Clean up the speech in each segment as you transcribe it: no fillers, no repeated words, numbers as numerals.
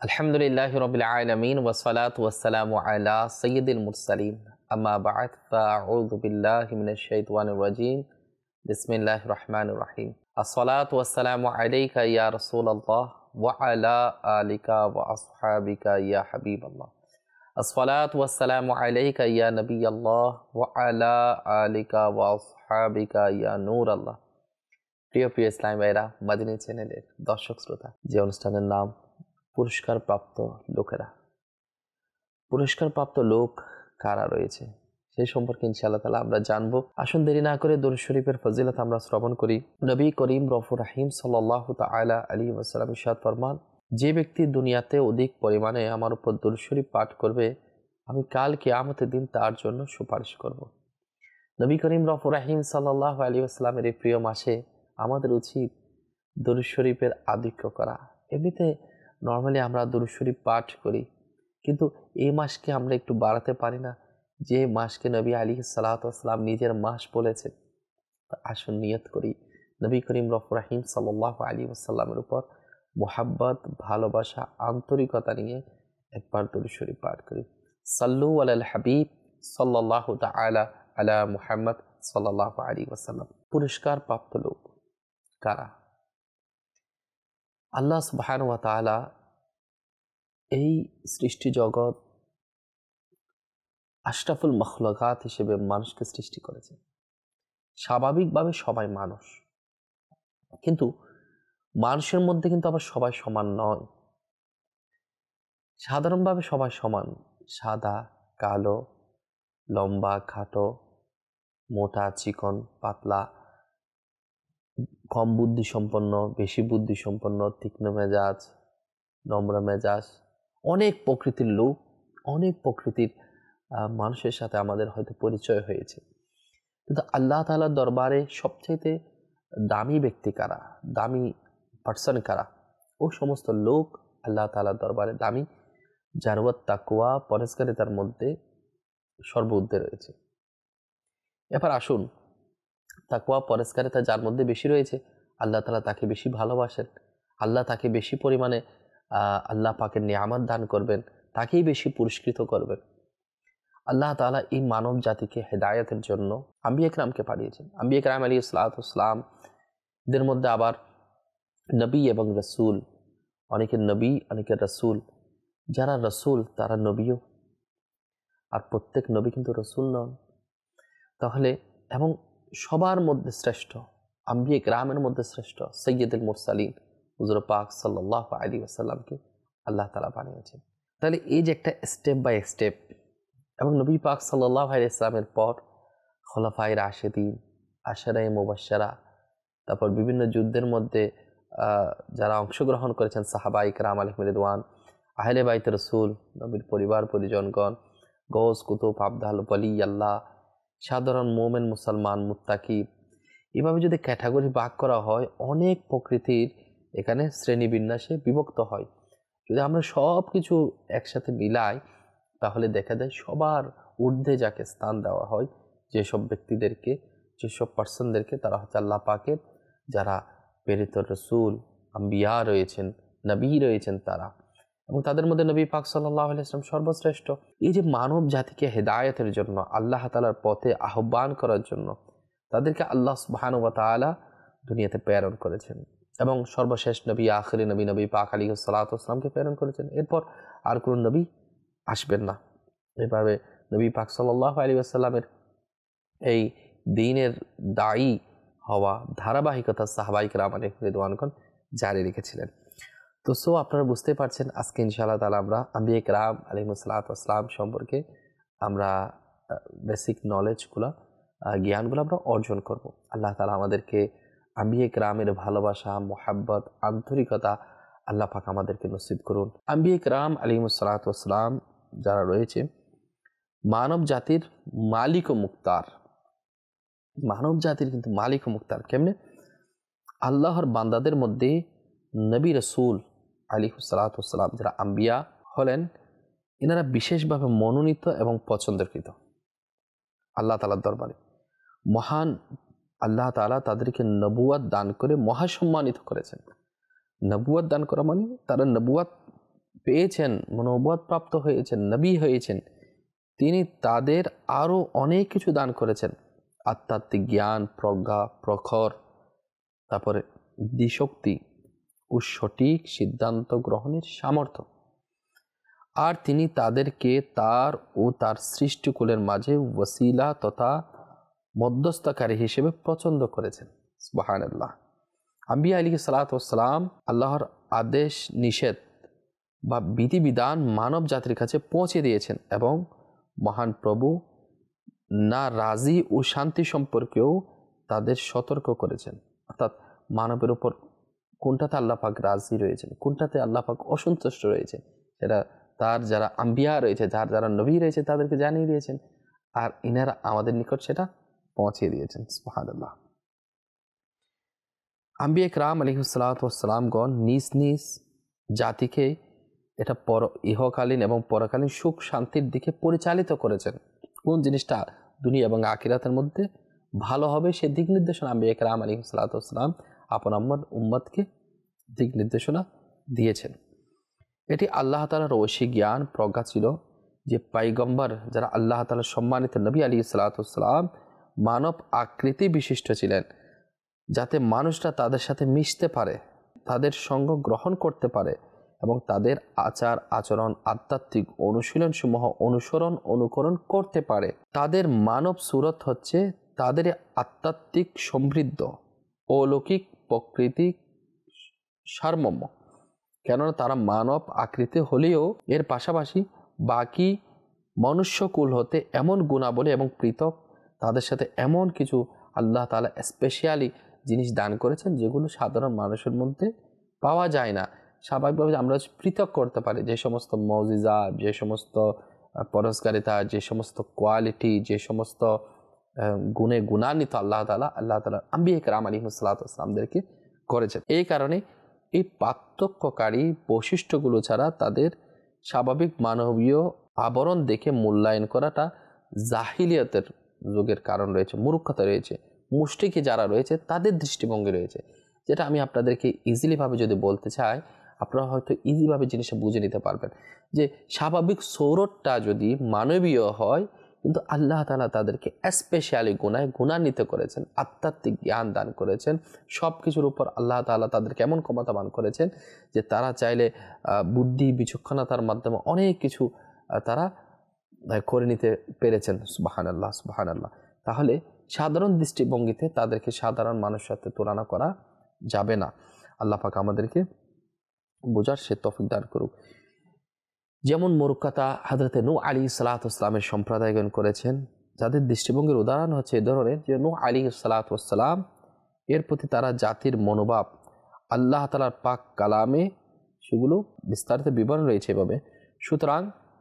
আলহামদুলিল্লাহি রাব্বিল আলামিন ওয়াসসালাতু ওয়াসসালামু আলা সাইয়্যিদিল মুরসালিন আম্মা বা'দ ফাআউযু বিল্লাহি মিনাশ শাইতানির রাজীম বিসমিল্লাহির রহমানির রহিম আসসালাতু ওয়াসসালামু আলাইকা ইয়া রাসূলুল্লাহ ওয়া আলা আলিকা ওয়া আসহাবিকা ইয়া হাবিবাল্লাহ আসসালাতু ওয়াসসালামু আলাইকা ইয়া নবিয়াল্লাহ ওয়া আলা আলিকা ওয়া আসহাবিকা ইয়া নূরাল্লাহ। প্রিয় প্রিয় ইসলামী ভাইরা, মাদিনী চ্যানেলের দর্শক শ্রোতা, যে অনুষ্ঠানের নাম পুরস্কারপ্রাপ্ত লোকেরা, পুরস্কারপ্রাপ্ত লোক কারা রয়েছে সেই সম্পর্কে ইনশাআল্লাহ তাআলা আমরা জানবো। আসুন দেরি না করে দরুদ শরীফের ফজিলত আমরা শ্রবণ করি। নবী করিম রউফুর রহিম সাল্লাল্লাহু তাআলা আলাইহি ওয়াসাল্লাম ইরশাদ ফরমান, যে ব্যক্তি দুনিয়াতে অধিক পরিমাণে আমার উপর দরুদ শরীফ পাঠ করবে, আমি কাল কিয়ামতের দিন তার জন্য সুপারিশ করব। নবী করিম রউফুর রহিম সাল্লাল্লাহু আলাইহি ওয়াসাল্লামের এই প্রিয় মাসে আমাদের উচিত দরুদ শরীফের আধিক্য করা। এমনিতে নর্মালি আমরা দরুদ শরীফ পাঠ করি, কিন্তু এই মাসকে আমরা একটু বাড়াতে পারি না, যে মাসকে নবী আলাইহিস সালাতু ওয়াস সালাম নিজের মাস বলেছেন। আসুন নিয়ত করি নবী করিম রউফুর রহিম সাল্লাল্লাহু আলাইহি ওয়াসাল্লামের উপর মুহাব্বত, ভালোবাসা, আন্তরিকতা নিয়ে একবার দরুদ শরীফ পাঠ করি। সাল্লু আলাল হাবিব সাল্লাল্লাহু তাআলা আলা মুহাম্মদ সাল্লাল্লাহু আলাইহি ওয়াসাল্লাম। পুরস্কার প্রাপ্ত লোক কারা? আল্লাহ সুবহানাহু ওয়া তাআলা এই সৃষ্টি জগৎ আশরাফুল মখলুকাত হিসেবে মানুষকে সৃষ্টি করেছেন। স্বাভাবিকভাবে সবাই মানুষ, কিন্তু মানুষের মধ্যে কিন্তু আবার সবাই সমান নয়। সাধারণভাবে সবাই সমান, সাদা, কালো, লম্বা, খাটো, মোটা, চিকন, পাতলা, কম বুদ্ধি সম্পন্ন, বেশি বুদ্ধি সম্পন্ন, তীক্ষ্ণ মেজাজ, নম্র মেজাজ, অনেক প্রকৃতির লোক, অনেক প্রকৃতির মানুষের সাথে আমাদের হয়তো পরিচয় হয়েছে। কিন্তু আল্লাহ তাআলার দরবারে সবচাইতে দামি ব্যক্তি কারা, দামি পার্সন কারা? ও সমস্ত লোক আল্লাহ তাআলার দরবারে দামি, যার তাকওয়া, পরহেজগারিতার মধ্যে সর্বঊর্ধ্বে রয়েছে। এবার আসুন, তাকওয়া, পরহেজগারিতা যার মধ্যে বেশি রয়েছে, আল্লাহ তাআলা তাকে বেশি ভালোবাসেন, আল্লাহ তাকে বেশি পরিমাণে আল্লাহ পাকের নিয়ামত দান করবেন, তাকেই বেশি পুরস্কৃত করবেন। আল্লাহ তাআলা এই মানব জাতিকে হেদায়েতের জন্য আম্বিয়া কিরামকে পাঠিয়েছেন। আম্বিয়া কিরাম আলাইহিস সালাতু ওয়াস সালাম দের মধ্যে আবার নবী এবং রাসূল, অনেকের নবী, অনেকের রাসূল। যারা রাসূল তারা নবীও, আর প্রত্যেক নবী কিন্তু রাসূল নন। তাহলে এবং সবার মধ্যে শ্রেষ্ঠ, আম্বিয়া কিরামের মধ্যে শ্রেষ্ঠ সাইয়্যিদুল মুরসালিন হুজুর পাক সাল্লাল্লাহু আলাইহি ওয়াসাল্লামকে আল্লাহ তাআলা বানিয়েছেন। তাহলে এই যে একটা স্টেপ বাই স্টেপ, এবং নবী পাক সাল্লাল্লাহু আলাইহি ওয়াসাল্লামের পর খোলাফায়ে রাশিদিন, আশারায়ে মুবাশশারা, তারপর বিভিন্ন যুদ্ধের মধ্যে যারা অংশগ্রহণ করেছেন, সাহাবায়ে কেরাম আলাইহিম রিদওয়ান, আহলে বাইত রাসূল, নবীর পরিবার পরিজনগণ, গৌস, কুতুব, আবদাল, ওয়ালি আল্লাহ, সাধারণ মুমিন, মুসলমান, মুত্তাকি, এভাবে যদি ক্যাটাগরি ভাগ করা হয়, অনেক প্রকৃতির এখানে শ্রেণীবিন্যাসে বিভক্ত হয়। যদি আমরা সব কিছু একসাথে মিলাই, তাহলে দেখা যায় সবার ঊর্ধ্বে যাকে স্থান দেওয়া হয়, যেসব ব্যক্তিদেরকে, যেসব পার্সনদেরকে, তারা হচ্ছে আল্লাহ পাকের যারা প্রেরিত রাসূল, আম্বিয়া রয়েছেন, নবী রয়েছেন তারা, এবং তাদের মধ্যে নবী পাক সাল্লাল্লাহু আলাইহি ওয়াসাল্লাম সর্বশ্রেষ্ঠ। এই যে মানব জাতিকে হেদায়েতের জন্য, আল্লাহ তাআলার পথে আহ্বান করার জন্য তাদেরকে আল্লাহ সুবহানাহু ওয়া তাআলা দুনিয়াতে প্রেরণ করেছেন, এবং সর্বশেষ নবী, আখিরি নবী, নবী পাক আলাইহিস সালাতু ওয়াস সালামকে প্রেরণ করেছেন। এরপর আর কোনো নবী আসবেন না। এভাবে নবী পাক সাল্লাল্লাহু আলাইহি ওয়াসাল্লামের এই দ্বীনের দায়ী হওয়া ধারাবাহিকতা সাহাবায়ে কেরাম আলাইহিম রিদওয়ানগণ জারি রেখেছিলেন। তো আপনারা বুঝতে পারছেন, আজকে ইনশাআল্লাহ তাআলা আমরা আম্বিয়া কেরাম আলাইহিমুস সালাতু ওয়াস সালাম সম্পর্কে আমরা বেসিক নলেজগুলো, জ্ঞানগুলো আমরা অর্জন করব। আল্লাহ তাআলা আমাদেরকে আম্বিয়া কেরামের ভালোবাসা, মুহাব্বত, আন্তরিকতা আল্লাহ পাক আমাদেরকে নসিব করুন। আম্বিয়া কেরাম আলাইহিমুস সালাতু ওয়াস সালাম যারা রয়েছে, মানব জাতির মালিক ও মুক্তার, মানব জাতির কিন্তু মালিক ও মুক্তার। কেমনে? আল্লাহর বান্দাদের মধ্যে নবী রাসূল আলাইহিস সালাতু ওয়াস সালাম যারা আম্বিয়া হলেন, এনারা বিশেষভাবে মনোনীত এবং পছন্দকৃত আল্লাহ তাআলার দরবারে। মহান আল্লাহ তাআলা তাদেরকে নবুয়ত দান করে মহাসম্মানিত করেছেন। নবুয়ত দান করা মানে তারা নবুয়ত পেয়েছেন, নবুয়ত প্রাপ্ত হয়েছেন, নবী হয়েছেন, তিনি তাদের আরও অনেক কিছু দান করেছেন। আধ্যাত্মিক জ্ঞান, প্রজ্ঞা, প্রখর, তারপরে দিশক্তি ও সঠিক সিদ্ধান্ত গ্রহণের সামর্থ্য। আর তিনি তাদেরকে তার ও তার সৃষ্টিকুলের মাঝে ওসিলা তথা মধ্যস্থকারী হিসেবে পছন্দ করেছেন। সুবহানাল্লাহ। আম্বিয়া আলাইহিস সালাতু ওয়াস সালাম আল্লাহর আদেশ নিষেধ বা বিধিবিধান মানব জাতির কাছে পৌঁছে দিয়েছেন এবং মহান প্রভু না রাজি ও শান্তি সম্পর্কেও তাদের সতর্ক করেছেন। অর্থাৎ মানবের উপর কোনটাতে আল্লাহ পাক রাজি রয়েছেন, কোনটাতে আল্লাহ পাক অসন্তুষ্ট রয়েছে, সেটা তার যারা আম্বিয়া রয়েছে, যারা নবী রয়েছে তাদেরকে জানিয়ে দিয়েছেন, আর ইনারা আমাদের নিকট সেটা পৌঁছে দিয়েছেন। সুবহানাল্লাহ। আম্বিয়া কিরাম আলাইহিস সালাতু ওয়াস সালামগণ নিজ নিজ জাতিকে এটা ইহকালীন এবং পরকালীন সুখ শান্তির দিকে পরিচালিত করেছেন। কোন জিনিসটা দুনিয়া এবং আখিরাতের মধ্যে ভালো হবে সে দিক নির্দেশনা আম্বিয়া কিরাম আলাইহিস সালাতু ওয়াস সালাম আপন উম্মতকে দিক নির্দেশনা দিয়েছেন। এটি আল্লাহ তাআলার ঐশী জ্ঞান প্রজ্ঞা ছিল যে পয়গম্বর যারা আল্লাহ তাআলার সম্মানিত নবী আলাইহিস সালাতু ওয়াস সালাম মানব আকৃতি বিশিষ্ট ছিলেন, যাতে মানুষরা তাদের সাথে মিশতে পারে, তাদের সঙ্গ গ্রহণ করতে পারে এবং তাদের আচার আচরণ আধ্যাত্মিক অনুশীলনসমূহ অনুকরণ করতে পারে। তাদের মানব সুরত হচ্ছে তাদের আধ্যাত্মিক সমৃদ্ধ অলৌকিক প্রকৃতি সারমর্ম। কেননা তারা মানব আকৃতি হলেও এর পাশাপাশি বাকি মনুষ্যকুল হতে এমন গুণাবলী এবং পৃথক তাদের সাথে এমন কিছু আল্লাহ তাআলা স্পেশালি জিনিস দান করেছেন যেগুলো সাধারণ মানুষের মধ্যে পাওয়া যায় না। স্বাভাবিকভাবে আমরা পৃথক করতে পারি যে সমস্ত মউজিজা, যে সমস্ত পরস্কারিতা, যে সমস্ত কোয়ালিটি, যে সমস্ত গুণে গুণান্বিত আল্লাহ তাআলা আম্বিয়া কিরাম আলাইহিস সালাতু ওয়াস সালামদেরকে করেছেন। এই কারণে এই পার্থক্যকারী বৈশিষ্ট্যগুলো ছাড়া তাদের স্বাভাবিক মানবীয় আবরণ দেখে মূল্যায়ন করাটা জাহিলিয়াতের যুগের কারণ রয়েছে, মূর্খতা রয়েছে, মুশরিকি যারা রয়েছে তাদের দৃষ্টিভঙ্গি রয়েছে, যেটা আমি আপনাদেরকে ইজিলিভাবে যদি বলতে চাই আপনারা হয়তো ইজিভাবে জিনিসটা বুঝে নিতে পারবেন যে স্বাভাবিক সৌরতটা যদি মানবীয় হয় কিন্তু আল্লাহ তাআলা তাদেরকে স্পেশালি গুণান্বিত করেছেন, আধ্যাত্মিক জ্ঞান দান করেছেন, সব কিছুর উপর আল্লাহ তাআলা তাদেরকে এমন ক্ষমতাবান করেছেন যে তারা চাইলে বুদ্ধি বিচক্ষণতার মাধ্যমে অনেক কিছু তারা করে নিতে পেরেছেন। সুবহানাল্লাহ, সুবহানাল্লাহ। তাহলে সাধারণ দৃষ্টিভঙ্গিতে তাদেরকে সাধারণ মানুষের সাথে তুলনা করা যাবে না। আল্লাহ পাক আমাদেরকে বোঝার সে তৌফিক দান করুক। যেমন মূর্খতা হযরতে নূহ আলাইহিস সালাতু ওয়াস সালামের সম্প্রদায়গণ করেছেন, যাদের দৃষ্টিভঙ্গির উদাহরণ হচ্ছে এই ধরনের যে নূহ আলাইহিস সালাতু ওয়াস সালাম এর প্রতি তারা জাতির মনোভাব আল্লাহ তাআলার পাক কালামে সেগুলো বিস্তারিত বিবরণ রয়েছে এভাবে। সুতরাং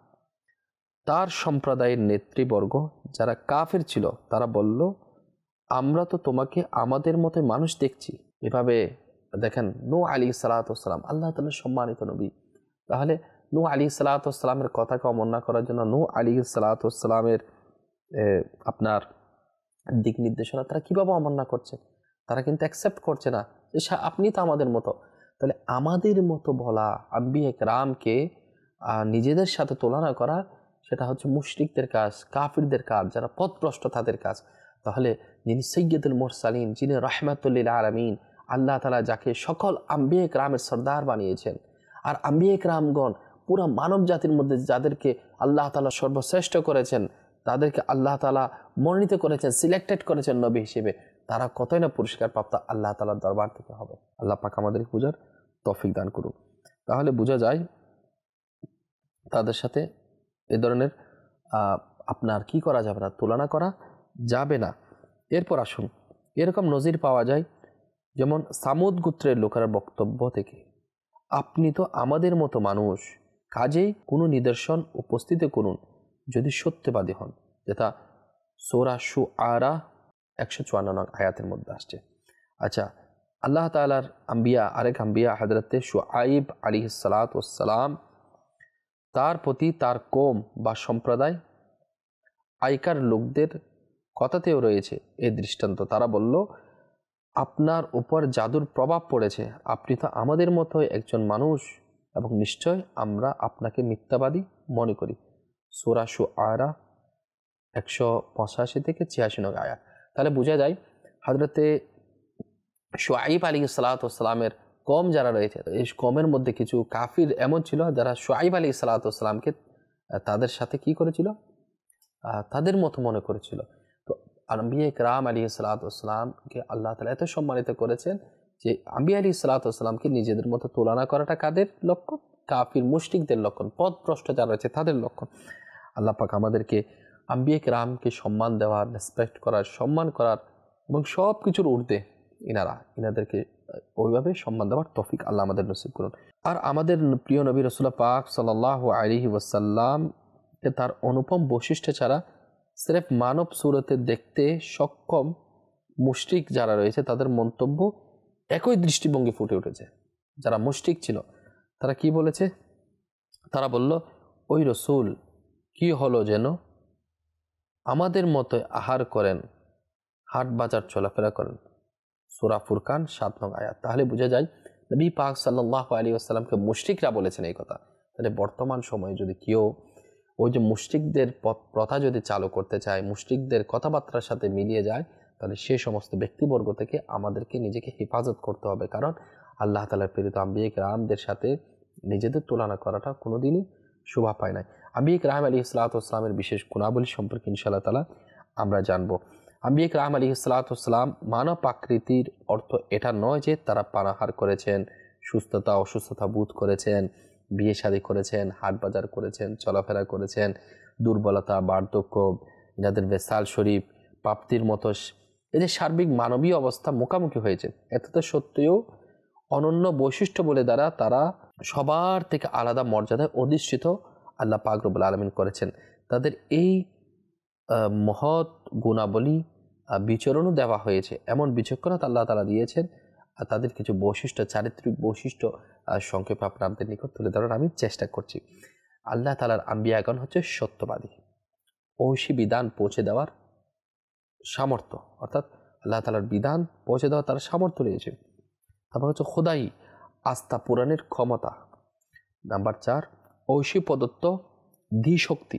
তার সম্প্রদায়ের নেতৃবর্গ যারা কাফের ছিল তারা বলল, আমরা তো তোমাকে আমাদের মতো মানুষ দেখছি। এভাবে দেখেন নূহ আলাইহিস সালাতু ওয়াস সালাম আল্লাহ তাআলার সম্মানিত নবী, তাহলে নূহ আলাইহিস সালাতু ওয়াস সালামের কথাকে অমান্য করার জন্য নূহ আলাইহিস সালাতু ওয়াস সালামের আপনার দিক নির্দেশনা তারা কিভাবে অমান্য করছে? তারা কিন্তু অ্যাকসেপ্ট করছে না যে আপনি তো আমাদের মতো। তাহলে আমাদের মতো বলা আম্বিয়া কিরামকে নিজেদের সাথে তুলনা করা সেটা হচ্ছে মুশরিকদের কাজ, কাফিরদের কাজ, যারা পথভ্রষ্ট তাদের কাজ। তাহলে যিনি সাইয়্যিদুল মুরসালিন, যিনি রাহমাতুল লিল আলামিন, আল্লাহ তাআলা যাকে সকল আম্বিয়া কিরামের সর্দার বানিয়েছেন, আর আম্বিয়া কিরামগণ পুরো মানব জাতির মধ্যে যাদেরকে আল্লাহ তাআলা সর্বশ্রেষ্ঠ করেছেন, তাদেরকে আল্লাহ তাআলা মনোনীত করেছেন, সিলেক্টেড করেছেন নবী হিসেবে, তারা কতই না পুরস্কার প্রাপ্ত আল্লাহ তাআলার দরবার থেকে হবে। আল্লাহ পাক আমাদেরকে বুঝার তৌফিক দান করুন। তাহলে বোঝা যায় তাদের সাথে এ ধরনের আপনার কি করা যাবে না, তুলনা করা যাবে না। এরপর আসুন, এরকম নজির পাওয়া যায় যেমন সামুদ গোত্রের লোকের বক্তব্য থেকে, আপনি তো আমাদের মতো মানুষ, কাজেই কোনো নিদর্শন উপস্থিত করুন যদি সত্যবাদী হন, যেটা সূরা শুআরা 154 আয়াতের মধ্যে আসছে। আচ্ছা, আল্লাহ তাআলার আরেক আম্বিয়া হযরতে শুআইব আলাইহিস সালাতু ওয়াস সালাম, তার প্রতি তার কওম বা সম্প্রদায় আইকার লোকদের কথাতেও রয়েছে এই দৃষ্টান্ত। তারা বলল, আপনার উপর জাদুর প্রভাব পড়েছে, আপনি তো আমাদের মতো একজন মানুষ, এবং নিশ্চয় আমরা আপনাকে মিথ্যাবাদী মনে করি। সূরা শুআরা 185 থেকে 86 নং আয়াত। তাহলে বোঝা যায় হযরতে শুআইব আলাইহিসসালামের কওম যারা রয়েছে, এই কওমের মধ্যে কিছু কাফির এমন ছিল যারা শুআইব আলাইহিসসালামকে তাদের সাথে কি করেছিল, তাদের মতো মনে করেছিল। তো আম্বিয়া ইকরাম আলাইহিসসালামকে আল্লাহ তাআলা এত সম্মানিত করেছেন যে আম্বিয়া আলাইহিসসালামকে নিজেদের মতো তুলনা করাটা কাদের লক্ষণ? কাফির মুশরিকদের লক্ষণ, পথভ্রষ্ট যারা রয়েছে তাদের লক্ষণ। আল্লাহ পাক আমাদেরকে আম্বিয়া ইকরামকে সম্মান দেওয়ার, রেসপেক্ট করার, সম্মান করার এবং সব কিছুর ঊর্ধ্বে ইনাদেরকে ওইভাবে সম্মান দেওয়ার তৌফিক আল্লাহ আমাদের নসিব করুন। আর আমাদের প্রিয় নবী রাসূলুল্লাহ পাক সাল্লাল্লাহু আলাইহি ওয়াসাল্লামকে তার অনুপম বৈশিষ্ট্য ছাড়া সির্ফ মানব সুরতে দেখতে সক্ষম মুশরিক যারা রয়েছে তাদের মন্তব্য একই দৃষ্টিভঙ্গি ফুটে উঠেছে। যারা মুশরিক ছিল তারা কি বলেছে? তারা বলল, ওই রসূল কি হলো যেন আমাদের মতো আহার করেন, হাট বাজার চলাফেরা করেন। সূরা ফুরকান 7 নং আয়াত। তাহলে বোঝা যায় নবী পাক সাল্লাল্লাহু আলাইহি ওয়াসাল্লামকে মুশরিকরা বলেছেন এই কথা। তাহলে বর্তমান সময়ে যদি কেউ ওই যে মুশরিকদের প্রথা যদি চালু করতে চায়, মুশরিকদের কথাবার্তার সাথে মিলিয়ে যায়, তাহলে সে সমস্ত ব্যক্তিবর্গ থেকে আমাদেরকে নিজেকে হেফাজত করতে হবে। কারণ আল্লাহ তাআলার প্রেরিত আম্বিয়া কিরামদের সাথে নিজেদের তুলনা করাটা কোনোদিনই শোভা পায় না। আম্বিয়া কিরাম আলাইহিসসালামের বিশেষ গুণাবলী সম্পর্কে ইনশাআল্লাহ তাআলা আমরা জানবো। আম্বিয়া কিরাম আলাইহিসসালাম মানব আকৃতির অর্থ এটা নয় যে তারা পানাহার করেছেন, সুস্থতা অসুস্থতা বোধ করেছেন, বিয়ে শাদী করেছেন, হাট বাজার করেছেন, চলাফেরা করেছেন, দুর্বলতা, বার্ধক্য, যাদের বেসাল শরীফ, প্রাপ্তির মতো এই যে সার্বিক মানবীয় অবস্থা মুখোমুখি হয়েছে, এতটা সত্ত্বেও অনন্য বৈশিষ্ট্য বলে দ্বারা তারা সবার থেকে আলাদা মর্যাদায় অধিষ্ঠিত আল্লাহ পাক রব্বুল আলামিন করেছেন। তাদের এই মহৎ গুণাবলী বিচরণও দেওয়া হয়েছে, এমন বিচক্ষণতা আল্লাহ তাআলা দিয়েছেন। আর তাদের কিছু বৈশিষ্ট্য, চারিত্রিক বৈশিষ্ট্য সংক্ষেপে আপনাদের নিকট তুলে ধরার আমি চেষ্টা করছি। আল্লাহ তাআলার আম্বিয়াগণ হচ্ছে সত্যবাদী, ঐশী বিধান পৌঁছে দেওয়ার সামর্থ্য, অর্থাৎ আল্লাহ তাআলার বিধান পৌঁছে দেওয়ার তার সামর্থ্য রয়েছে। তারপর হচ্ছে খোদাই, আস্থা পূরণের ক্ষমতা। নাম্বার 4, ঐশী প্রদত্ত ধীশক্তি,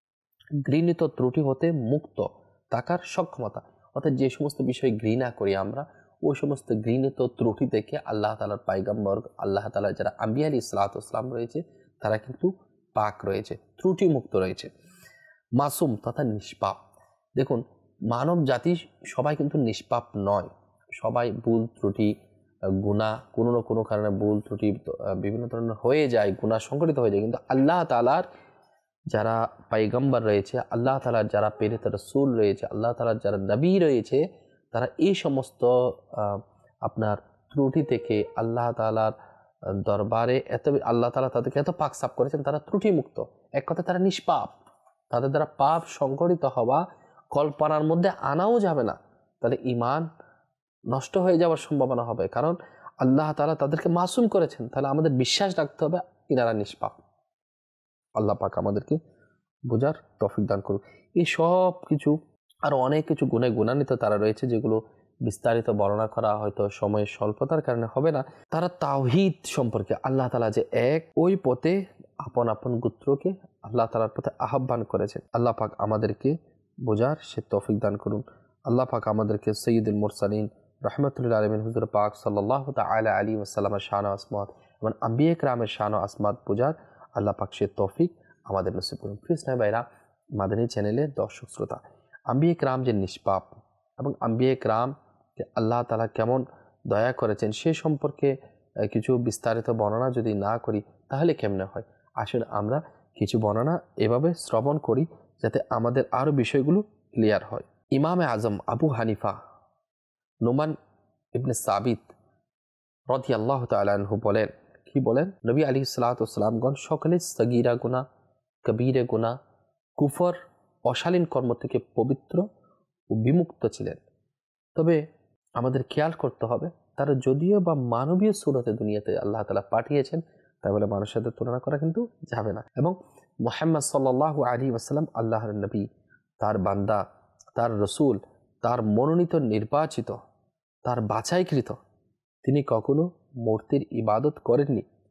ঘৃণিত ত্রুটি হতে মুক্ত থাকার সক্ষমতা। অর্থাৎ যে সমস্ত বিষয় ঘৃণা করি আমরা, ওই সমস্ত ঘৃণিত ত্রুটি থেকে আল্লাহ তাআলার পয়গম্বর, আল্লাহ তাআলার যারা আম্বিয়া আলাইহিসসালাম রয়েছে তারা কিন্তু পাক রয়েছে, ত্রুটি মুক্ত রয়েছে, মাসুম তথা নিষ্পাপ। দেখুন, মানব জাতি সবাই কিন্তু নিষ্পাপ নয়, সবাই ভুল ত্রুটি, গুনাহ, কোনো না কোনো কারণে ভুল ত্রুটি বিভিন্ন ধরনের হয়ে যায়, গুনাহ সংঘটিত হয়ে যায়। কিন্তু আল্লাহ তাআলার যারা পয়গম্বর রয়েছে, আল্লাহ তাআলার যারা প্রেরিত রাসূল রয়েছে, আল্লাহ তাআলার যারা নবী রয়েছে, তারা এই সমস্ত আপনার ত্রুটি থেকে আল্লাহ তাআলার দরবারে আল্লাহ তাআলা তাদেরকে এত পাক সাফ করেছেন, তারা ত্রুটি মুক্ত। এক কথায় তারা নিষ্পাপ। তাদের দ্বারা পাপ সংঘটিত হওয়া কল্পনার মধ্যে আনাও যাবে না, তাহলে ঈমান নষ্ট হয়ে যাওয়ার সম্ভাবনা হবে। কারণ আল্লাহ তাআলা তাদেরকে মাসুম করেছেন, তাহলে আমাদের বিশ্বাস রাখতে হবে ইনারা নিষ্পাপ। আল্লাহ পাক আমাদেরকে বোঝার তৌফিক দান করুন। এই সব কিছু আর অনেক কিছু গুণে গুণান্বিত তারা রয়েছে, যেগুলো বিস্তারিত বর্ণনা করা হয়তো সময়ের স্বল্পতার কারণে হবে না। তারা তাওহীদ সম্পর্কে, আল্লাহ তাআলা যে এক, ওই পথে আপন আপন গোত্রকে আল্লাহ তাআলার পথে আহ্বান করেছেন। আল্লাহ পাক আমাদেরকে বোঝার সে তৌফিক দান করুন। আল্লাহ পাক আমাদেরকে সৈয়দুল মুরসালিন রাহমাতুল লিল আলামিন হুজুর পাক সাল্লাল্লাহু তাআলা আলাইহি ওয়াসাল্লামের শান ও আসমাত এবং আম্বিয়া কিরামের শান ও আসমাত বোঝার আল্লাহ পাক সে তৌফিক আমাদের নসিব করুন। প্রিয় স্নেহ ভাইরা, মাদানী চ্যানেলের দর্শক শ্রোতা, আম্বিয়া কিরাম যে নিষ্পাপ এবং আম্বিয়া কিরামকে আল্লাহ তাআলা কেমন দয়া করেছেন সে সম্পর্কে কিছু বিস্তারিত বর্ণনা যদি না করি তাহলে কেমনে হয়। আসলে আমরা কিছু বর্ণনা এভাবে শ্রবণ করি যাতে আমাদের আরও বিষয়গুলো ক্লিয়ার হয়। ইমামে আজম আবু হানিফা নুমান ইবনে সাবিত রাদিয়াল্লাহু তাআলা আনহু বলেন, কি বলেন? নবী আলাইহিসসালামগণ সকলে সগীরা গুনাহ, কবীরা গুনাহ, কুফর, অশালীন কর্ম থেকে পবিত্র ও বিমুক্ত ছিলেন। তবে আমাদের খেয়াল করতে হবে, তারা যদিও বা মানবীয় সুরতে দুনিয়াতে আল্লাহ তাআলা পাঠিয়েছেন, তাই বলে মানুষের সাথে তুলনা করা কিন্তু যাবে না। এবং মুহাম্মদ সাল্লাল্লাহু আলাইহি ওয়াসাল্লাম আল্লাহর নবী, তার বান্দা, তার রসুল, তার মনোনীত, নির্বাচিত, তার বাছাইকৃত। তিনি কখনো মূর্তির ইবাদত করেননি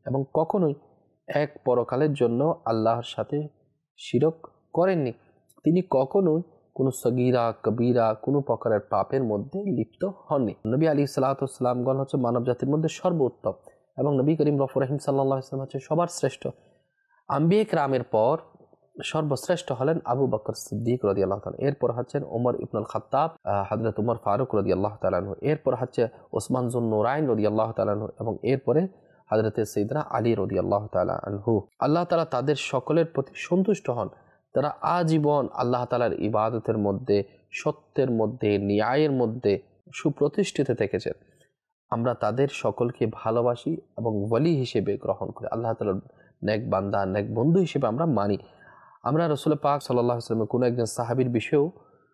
এবং কখনোই এক পরকালের জন্য আল্লাহর সাথে শিরক করেননি। তিনি কখনোই কোনো সগীরা কবিরা কোনো প্রকারের পাপের মধ্যে লিপ্ত হননি। নবী আলাইহিস সালাতু ওয়াস সালামগণ হচ্ছে মানব জাতির মধ্যে সর্বোত্তম এবং নবী করিম রফুর রহিম সাল্লাল্লাহু আলাইহি ওয়াসাল্লাম হচ্ছে সবার শ্রেষ্ঠ। আম্বিয়া কিরামের পর সর্বশ্রেষ্ঠ হলেন আবু বকর সিদ্দিক রাদিয়াল্লাহু তাআলা, এরপর হচ্ছেন ওমর ইবনুল খাত্তাব, হযরত ওমর ফারুক রাদিয়াল্লাহু তাআলা আনহু, এরপর হচ্ছে ওসমান যুন নুরাইন রাদিয়াল্লাহু তাআলা আনহু এবং এরপরে হযরত সাইয়েদনা আলী রাদিয়াল্লাহু তাআলা আনহু। আল্লাহ তাআলা তাদের সকলের প্রতি সন্তুষ্ট হন। তারা আজীবন আল্লাহ তাআলার ইবাদতের মধ্যে, সত্যের মধ্যে, ন্যায়ের মধ্যে সুপ্রতিষ্ঠিত থেকেছেন। আমরা তাদের সকলকে ভালোবাসি এবং ওয়ালি হিসেবে গ্রহণ করি, আল্লাহ তাআলার নেক বান্দা, নেক বন্ধু হিসেবে আমরা মানি। আমরা রাসূল পাক সাল্লাল্লাহু আলাইহি ওয়াসাল্লামের কোনো একজন সাহাবীর বিষয়েও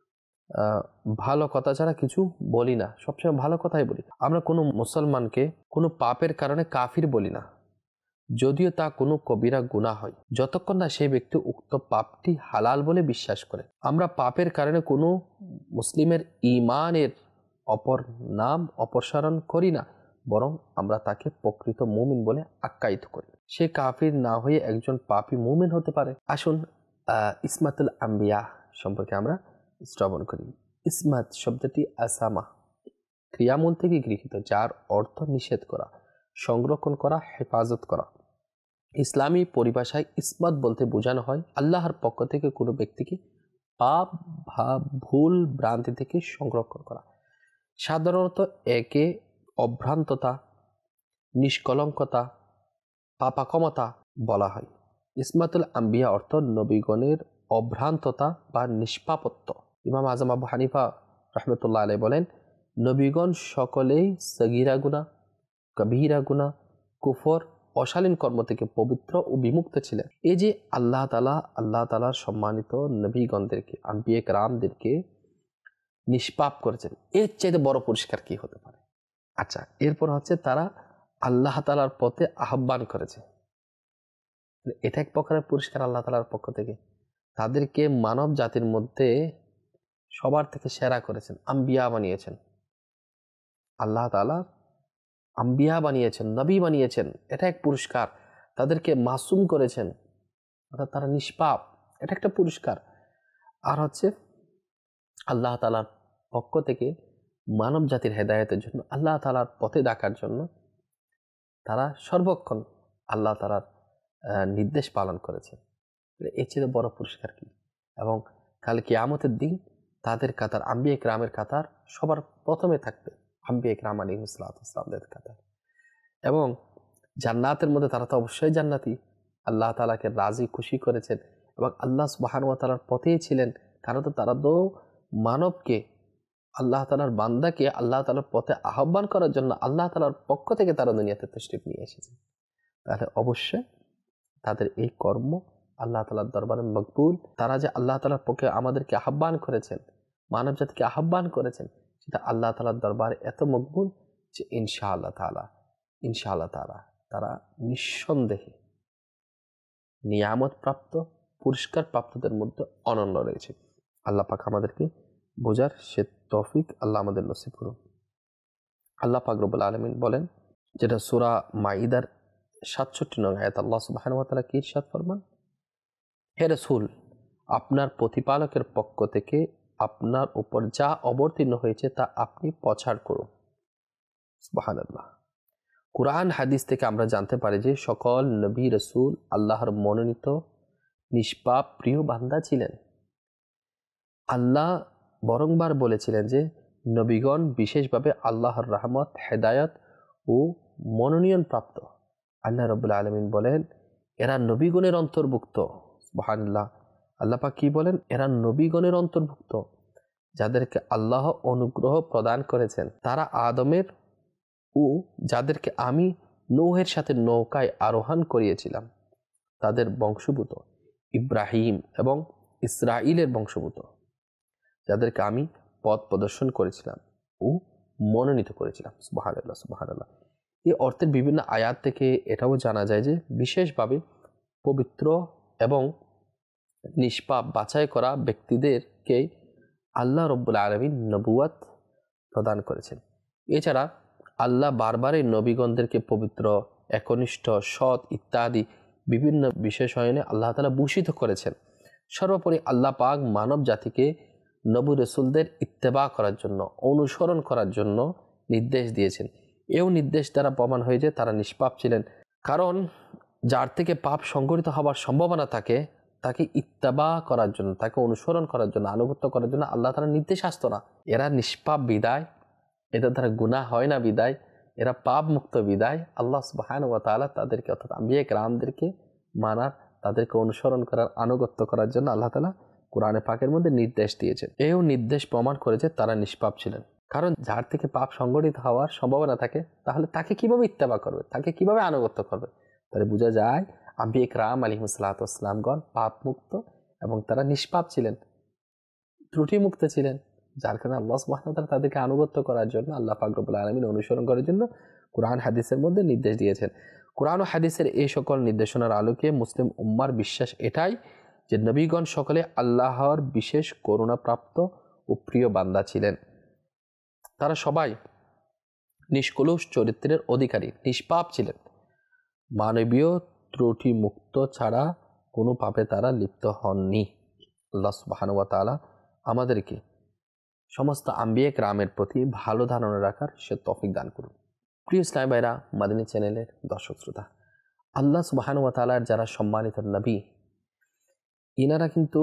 ভালো কথা ছাড়া কিছু বলি না, সবসময় ভালো কথাই বলি। আমরা কোনো মুসলমানকে কোনো পাপের কারণে কাফির বলি না, যদিও তা কোনো কবিরা গুনাহ হয়, যতক্ষণ না সেই ব্যক্তি উক্ত পাপটি হালাল বলে বিশ্বাস করে। আমরা পাপের কারণে কোনো মুসলিমের ঈমানের অপর নাম অপসারণ করি না, বরং আমরা তাকে প্রকৃত মুমিন বলে আখ্যায়িত করি। সে কাফির না হয়ে একজন পাপী মুমিন হতে পারে। আসুন ইসমাতুল আম্বিয়া সম্পর্কে আমরা শ্রবণ করি। ইসমাত শব্দটি আসামা ক্রিয়ামূল থেকে গৃহীত, যার অর্থ নিষেধ করা, সংরক্ষণ করা, হেফাজত করা। ইসলামী পরিভাষায় ইসমাত বলতে বোঝানো হয় আল্লাহর পক্ষ থেকে কোনো ব্যক্তিকে পাপ বা ভুল ভ্রান্তি থেকে সংরক্ষণ করা। সাধারণত একে অভ্রান্ততা, নিষ্কলঙ্কতা, পাপাক্ষমতা বলা হয়। ইসমাতুল আম্বিয়া অর্থ নবীগণের অভ্রান্ততা বা নিষ্পাপত্ব। ইমাম আজম আবু হানিফা রাহমাতুল্লাহ আলাইহি বলেন, নবীগণ সকলেই সগীরা গুনাহ, কবিরা গুনাহ, কুফর, অশালীন কর্ম থেকে পবিত্র ও বিমুক্ত ছিলেন। এই যে আল্লাহ তাআলার সম্মানিত নবীগণদেরকে, আম্বিয়া কেরামদেরকে নিষ্পাপ করেছেন, এর চাইতে বড় পুরস্কার কি হতে পারে? আচ্ছা, এরপর হচ্ছে তারা আল্লাহ তাআলার পথে আহ্বান করেছে, এটা এক প্রকারের পুরস্কার আল্লাহ তাআলার পক্ষ থেকে। তাদেরকে মানব জাতির মধ্যে সবার থেকে সেরা করেছেন, আম্বিয়া বানিয়েছেন। আল্লাহ তাআলা আম্বিয়া বানিয়েছেন, নবী বানিয়েছেন, এটা এক পুরস্কার। তাদেরকে মাসুম করেছেন, অর্থাৎ তারা নিষ্পাপ, এটা একটা পুরস্কার। আর হচ্ছে আল্লাহ তাআলার পক্ষ থেকে মানব জাতির হেদায়েতের জন্য, আল্লাহ তাআলার পথে ডাকার জন্য তারা সর্বক্ষণ আল্লাহ তাআলার নির্দেশ পালন করেছে। এর চেয়ে বড় পুরস্কার কি? এবং কাল কিয়ামতের দিন তাদের কাতার, আম্বিয়া কিরামের কাতার সবার প্রথমে থাকবে আম্বিয়া কিরাম আলাইহিস সালাতু ওয়াস সালামদের কাতার। এবং জান্নাতের মধ্যে তারা তো অবশ্যই জান্নাতি, আল্লাহ তাআলাকে রাজি খুশি করেছেন এবং আল্লাহ সুবহানাহু ওয়া তাআলার পথেই ছিলেন। কারণ তো তারা তো মানবকে, আল্লাহ তাআলার বান্দাকে আল্লাহ তাআলার পথে আহ্বান করার জন্য আল্লাহ তাআলার পক্ষ থেকে তারা দুনিয়াতে তাশরীফ নিয়ে এসেছে। তাহলে অবশ্যই তাদের এই কর্ম আল্লাহ তাআলার দরবারে মকবুল। তারা যে আল্লাহ তাআলার পক্ষে আমাদেরকে আহ্বান করেছেন, মানব জাতিকে আহ্বান করেছেন, সেটা আল্লাহ তাআলার দরবারে এত মকবুল যে ইনশাআল্লাহ তাআলা তারা নিঃসন্দেহে নিয়ামত প্রাপ্ত, পুরস্কার প্রাপ্তদের মধ্যে অনন্য রয়েছে। আল্লাহ পাক আমাদেরকে বোঝার সে তৌফিক আল্লাহ আমাদের নসিব করুন। আল্লাহ পাক রব্বুল আলামিন বলেন, যেটা সূরা মাইদার ৬৭ নং আয়াত, আল্লাহ সুবহানাহু ওয়া তাআলা কি ইরশাদ ফরমান, হে রাসূল, আপনার প্রতিপালকের পক্ষ থেকে আপনার উপর যা অবতীর্ণ হয়েছে তা আপনি প্রচার করুন। সুবহানাল্লাহ। কুরআন হাদিস থেকে আমরা জানতে পারি যে সকল নবী রাসূল আল্লাহর মনোনীত নিষ্পাপ প্রিয় বান্দা ছিলেন। আল্লাহ বরংবার বলেছিলেন যে নবীগণ বিশেষভাবে আল্লাহর রহমত, হেদায়ত ও মনোনয়ন প্রাপ্ত। আল্লাহ রাব্বুল আলামিন বলেন, এরা নবীগণের অন্তর্ভুক্ত। সুবহানাল্লাহ। আল্লাহ পাক কি বলেন? এরা নবীগণের অন্তর্ভুক্ত যাদেরকে আল্লাহ অনুগ্রহ প্রদান করেছেন। তারা আদমের ও যাদেরকে আমি নূহের সাথে নৌকায় আরোহণ করিয়েছিলাম তাদের বংশভূত, ইব্রাহিম এবং ইসরাইলের বংশভূত, যাদেরকে আমি পথ প্রদর্শন করেছিলাম ও মনোনীত করেছিলাম। সুবহানাল্লাহ, সুবহানাল্লাহ। এই অর্থের বিভিন্ন আয়াত থেকে এটাও জানা যায় যে বিশেষভাবে পবিত্র এবং নিষ্পাপ বাছাই করা ব্যক্তিদেরকে আল্লাহ রব্বুল আলামিন নবুয়ত প্রদান করেছেন। এছাড়া আল্লাহ বারবার এই নবীগণদেরকে পবিত্র একনিষ্ঠ, সৎ ইত্যাদি বিভিন্ন বিশেষণে আল্লাহ তাআলা ভূষিত করেছেন। সর্বোপরি আল্লাহ পাক মানব জাতিকে নবী রাসূলদের ইত্তেবা করার জন্য, অনুসরণ করার জন্য নির্দেশ দিয়েছেন। এও নির্দেশ দ্বারা প্রমাণ হয়ে যে তারা নিষ্পাপ ছিলেন। কারণ যার থেকে পাপ সংঘটিত হওয়ার সম্ভাবনা থাকে তাকে ইত্তেবা করার জন্য, তাকে অনুসরণ করার জন্য, আনুগত্য করার জন্য আল্লাহ তাআলার নির্দেশ আসতো না। এরা নিষ্পাপ বিদায়, এদের দ্বারা গুনাহ হয় না বিদায়, এরা পাপ মুক্ত বিদায় আল্লাহ সুবহানাহু ওয়া তাআলা তাদেরকে অর্থাৎ আম্বিয়া কেরামদেরকে মানার, তাদেরকে অনুসরণ করার, আনুগত্য করার জন্য আল্লাহ তাআলা কোরআনে পাকের মধ্যে নির্দেশ দিয়েছেন। এও নির্দেশ প্রমাণ করে যে তারা নিষ্পাপ ছিলেন। কারণ যার থেকে পাপ সংঘটিত হওয়ার সম্ভাবনা থাকে তাহলে তাকে কিভাবে ইত্তেবা করবে, তাকে কিভাবে আনুগত্য করবে? তাহলে বোঝা যায় আম্বিয়া কেরাম আলাইহিসসালামগণ পাপ মুক্ত এবং তারা নিষ্পাপ ছিলেন, ত্রুটি মুক্ত ছিলেন। যার কারণে আল্লাহ সুবহানাহু ওয়া তাআলা তাদেরকে আনুগত্য করার জন্য, আল্লাহ পাক রব্বুল আলামিন অনুসরণ করার জন্য কোরআন হাদিসের মধ্যে নির্দেশ দিয়েছেন। কোরআন ও হাদিসের এই সকল নির্দেশনার আলোকে মুসলিম উম্মার বিশ্বাস এটাই যে নবীগণ সকলে আল্লাহর বিশেষ করুণাপ্রাপ্ত ও প্রিয় বান্দা ছিলেন। তারা সবাই নিষ্কলুষ চরিত্রের অধিকারী, নিষ্পাপ ছিলেন। মানবীয় ত্রুটি মুক্ত ছাড়া কোনো পাপে তারা লিপ্ত হননি। আল্লাহ সুবহানাহু ওয়া তাআলা আমাদেরকে সমস্ত আম্বিয়া কেরামের প্রতি ভালো ধারণা রাখার সে তৌফিক দান করুন। প্রিয় ইসলামী ভাইরা, মাদানী চ্যানেলের দর্শক শ্রোতা, আল্লাহ সুবহানাহু ওয়া তাআলার যারা সম্মানিত নবী, ইনারা কিন্তু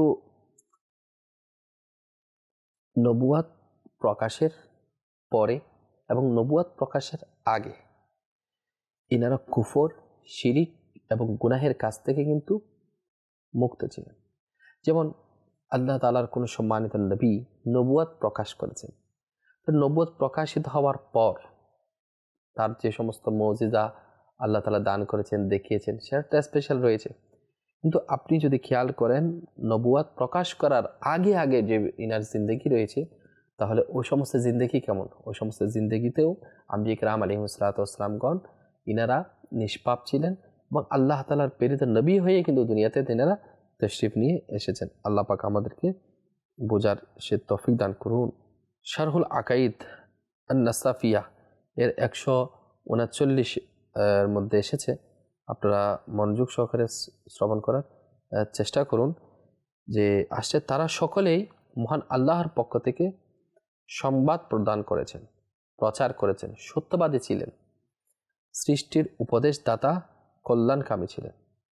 নবুয়াত প্রকাশের পরে এবং নবুয়াত প্রকাশের আগে ইনারা কুফর, শিরিক এবং গুনাহের কাছ থেকে কিন্তু মুক্ত ছিলেন। যেমন আল্লাহ তাআলার কোনো সম্মানিত নবী নবুয়াত প্রকাশ করেছেন, তো নবুয়াত প্রকাশিত হওয়ার পর তার যে সমস্ত মুজিজা আল্লাহ তাআলা দান করেছেন, দেখিয়েছেন, সেটা স্পেশাল রয়েছে। কিন্তু আপনি যদি খেয়াল করেন নবুয়াত প্রকাশ করার আগে আগে যে ইনার জিন্দেগি রয়েছে, তাহলে ওই সমস্ত জিন্দেগি কেমন? ওই সমস্ত জিন্দেগিতেও আম্বিয়া কেরাম আলাইহিসসালামগণ ইনারা নিষ্পাপ ছিলেন এবং আল্লাহ তাআলার প্রেরিত নবী হয়ে কিন্তু দুনিয়াতে তিনারা তশরিফ নিয়ে এসেছেন। আল্লাহ পাক আমাদেরকে বোঝার সে তৌফিক দান করুন। শারহুল আকাইদ আন-নাসাফিয়া এর 139 এর মধ্যে এসেছে, আপনারা মনোযোগ সহকারে শ্রবণ করার চেষ্টা করুন। যে আসছে তারা সকলেই মহান আল্লাহর পক্ষ থেকে সংবাদ প্রদান করেছেন, প্রচার করেছেন, সত্যবাদী ছিলেন, সৃষ্টির উপদেশদাতা, কল্যাণকামী ছিলেন।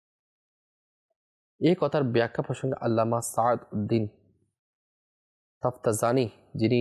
এই কথার ব্যাখ্যা প্রসঙ্গে আল্লামা সাদ উদ্দিন তাফতাজানি, যিনি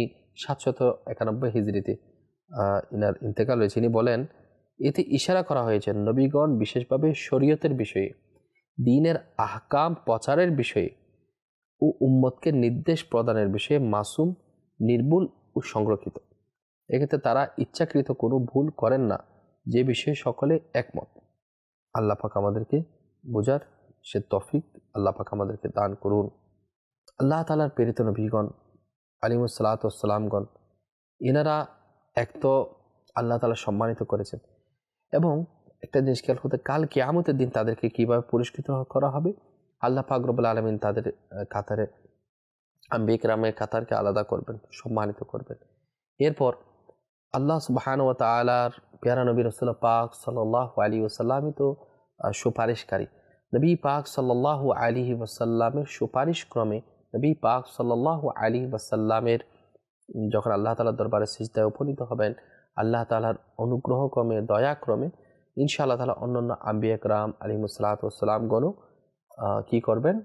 791 হিজরিতে ইনার ইন্তেকাল হয়েছে, তিনি বলেন, এতে ইশারা করা হয়েছে নবীগণ বিশেষভাবে শরীয়তের বিষয়ে, দ্বীনের আহকাম প্রচারের বিষয়ে ও উম্মতকে নির্দেশ প্রদানের বিষয়ে মাসুম, নির্ভুল ও সংরক্ষিত। এক্ষেত্রে তারা ইচ্ছাকৃত কোনো ভুল করেন না, যে বিষয়ে সকলে একমত। আল্লাহ পাক আমাদেরকে বোঝার সে তৌফিক আল্লাহ পাক আমাদেরকে দান করুন। আল্লাহ তাআলার প্রেরিত নবীগণ আলাইহিসসালামগণ এনারা এক তো আল্লাহ তাআলা সম্মানিত করেছেন, এবং একটা জিনিস খেয়াল করতে, কাল কিয়ামতের দিন তাদেরকে কিভাবে পুরস্কৃত করা হবে, আল্লাহ পাক রব্বুল আলামিন তাদের কাতারে, আম্বিয়া কেরামের কাতারকে আলাদা করবেন, সম্মানিত করবেন। এরপর আল্লাহ সুবহানাহু ওয়া তাআলার প্যারা নবী রাসূলুল্লাহ পাক সাল্লাল্লাহু আলাইহি ওয়াসাল্লামই তো সুপারিশকারী। নবী পাক সাল্লাল্লাহু আলাইহি ওয়াসাল্লামের সুপারিশ ক্রমে নবী পাক সাল্লাল্লাহু আলাইহি ওয়াসাল্লামের যখন আল্লাহ তাআলার দরবারে সিজদায় উপনীত হবেন, আল্লাহ তাআলার অনুগ্রহ ক্রমে, দয়া ক্রমে ইনশাআল্লাহ তাআলা অন্যান্য আম্বিয়া কেরাম আলাইহিসসালামগণও কি করবেন?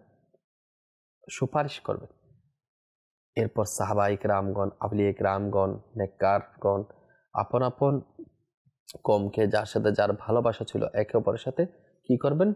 সুপারিশ করবেন। এরপর সাহাবায়ে কেরামগণ, আউলিয়া কেরামগণ, নেককারগণ আপন আপন কমকে, যার সাথে যার ভালোবাসা ছিল, একে অপরের সাথে কি করবেন?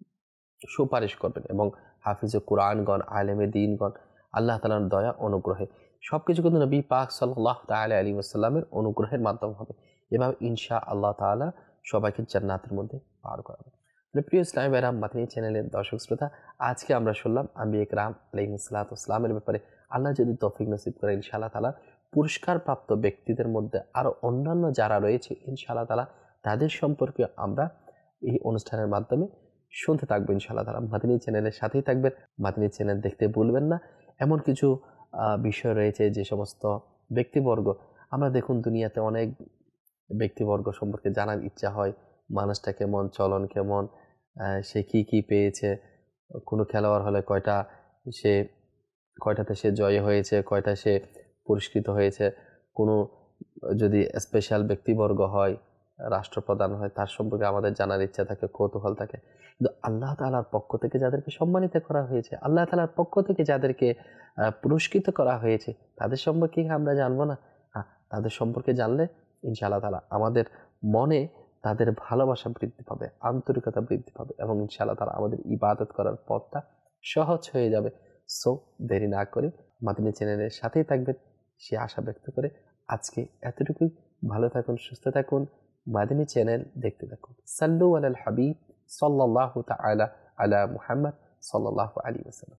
সুপারিশ করবেন। এবং হাফিজে কুরআনগণ, আলেমে দ্বীনগণ আল্লাহ তাআলার দয়া অনুগ্রহে সবকিছু কিন্তু নবী পাক সাল্লাল্লাহু তাআলা আলাইহি ওয়াসাল্লামের অনুগ্রহের মাধ্যমে হবে। এভাবে ইনশাআল্লাহ তাআলা সবাইকে জান্নাতের মধ্যে পার করাবেন। প্রিয় ইসলামী ভাইরা, মাদানী চ্যানেলের দর্শক শ্রোতা, আজকে আমরা শুনলাম আম্বিয়া কেরাম আলাইহিসসালামের ব্যাপারে। আল্লাহ যদি তৌফিক নসিব করে ইনশাআল্লাহ তাআলা পুরস্কারপ্রাপ্ত ব্যক্তিদের মধ্যে আরও অন্যান্য যারা রয়েছে ইনশাআল্লাহ তাআলা তাদের সম্পর্কে আমরা এই অনুষ্ঠানের মাধ্যমে শুনতে থাকবো ইনশাআল্লাহ তাআলা। মাদানী চ্যানেলের সাথেই থাকবেন, মাদানী চ্যানেল দেখতে ভুলবেন না। এমন কিছু বিষয় রয়েছে যে সমস্ত ব্যক্তিবর্গ, আমরা দেখুন দুনিয়াতে অনেক ব্যক্তিবর্গ সম্পর্কে জানার ইচ্ছা হয়, মানুষটা কেমন, চলন কেমন, সে কি পেয়েছে, কোনো খেলোয়াড় হলে সে কয়টাতে সে জয় হয়েছে, কয়টা সে পুরস্কৃত হয়েছে, কোনো যদি স্পেশাল ব্যক্তিবর্গ হয়, রাষ্ট্রপ্রধান হয়, তার সম্পর্কে আমাদের জানার ইচ্ছা থাকে, কৌতূহল থাকে। কিন্তু আল্লাহ তাআলার পক্ষ থেকে যাদেরকে সম্মানিত করা হয়েছে, আল্লাহ তাআলার পক্ষ থেকে যাদেরকে পুরস্কৃত করা হয়েছে, তাদের সম্পর্কে আমরা জানবো না? তাদের সম্পর্কে জানলে ইনশাআল্লাহ তাআলা আমাদের মনে তাদের ভালোবাসা বৃদ্ধি পাবে, আন্তরিকতা বৃদ্ধি পাবে, এবং ইনশাআল্লাহ তাআলা আমাদের ইবাদত করার পথটা সহজ হয়ে যাবে। সো দেরি না করে মাদানী চ্যানেলের সাথেই থাকবেন, সে আশা ব্যক্ত করে আজকে এতটুকুই। ভালো থাকুন, সুস্থ থাকুন, মাদানী চ্যানেল দেখতে থাকুন। সাল্লু আলাল হাবিব সাল্লাল্লাহু তাআলা আলা মুহাম্মদ সাল্লাল্লাহু আলাইহি ওয়াসাল্লাম।